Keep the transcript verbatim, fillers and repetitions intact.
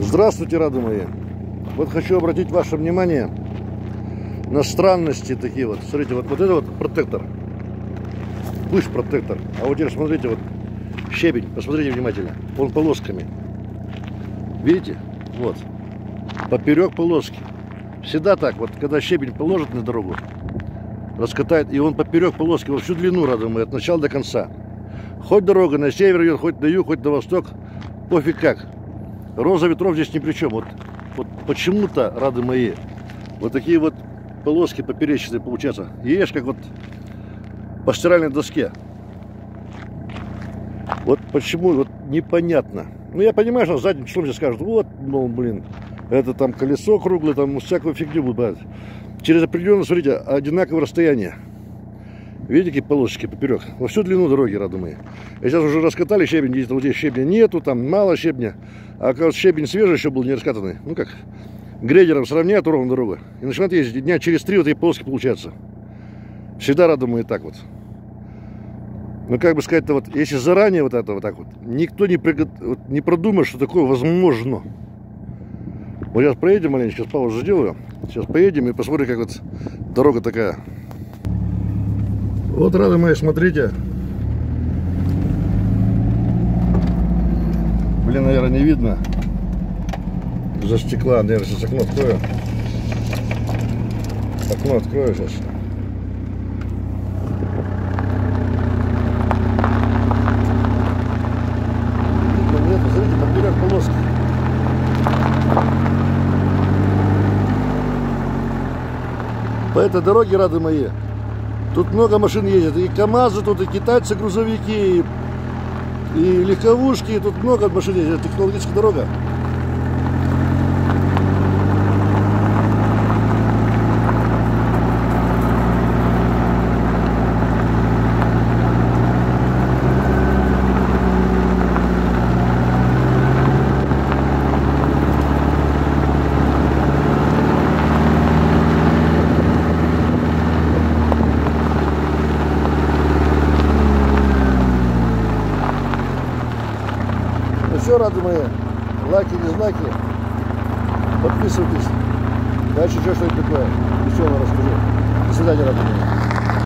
Здравствуйте, рады мои! Вот хочу обратить ваше внимание на странности такие вот. Смотрите, вот, вот это вот протектор. Пусть протектор. А вот теперь смотрите, вот щебень. Посмотрите внимательно. Он полосками. Видите? Вот. Поперек полоски. Всегда так. Вот когда щебень положит на дорогу, раскатает, и он поперек полоски, вот всю длину, рады мои, от начала до конца. Хоть дорога на север идет, хоть на юг, хоть на восток, пофиг как. Роза ветров здесь ни при чем. Вот, вот почему-то, рады мои, вот такие вот полоски поперечные получаются. Едешь как вот по стиральной доске. Вот почему, вот непонятно. Ну, я понимаю, что задним числом все скажут, вот, ну, блин, это там колесо круглое, там всякую фигню будут брать. Через определенное, смотрите, одинаковое расстояние. Видите, какие полосочки поперек? Во всю длину дороги, рады мои. И сейчас уже раскатали щебень, видите, вот здесь щебня нету, там мало щебня. А как щебень свежий еще был, не раскатанный. Ну как, грейдером сравняют ровно дорогу. И начинают ездить дня через три вот эти полоски получаются. Всегда, рады мои, так вот. Ну, как бы сказать-то, вот, если заранее вот это вот так вот, никто не, пригод... вот, не продумает, что такое возможно. Вот сейчас проедем маленько, сейчас паузу сделаю. Сейчас поедем и посмотрим, как вот дорога такая. Вот, рады мои, смотрите. Блин, наверное, не видно. За стекла, наверное, сейчас окно открою. Окно открою сейчас. Видно, нет, смотрите, поперек полоски. По этой дороге, рады мои, тут много машин ездит. И КамАЗы тут, и китайцы, грузовики, и, и легковушки. Тут много машин ездит. Технологическая дорога. Все, рады мои, лайки, дизлайки, подписывайтесь, дальше еще что-нибудь такое веселое расскажу. До свидания, рады мои.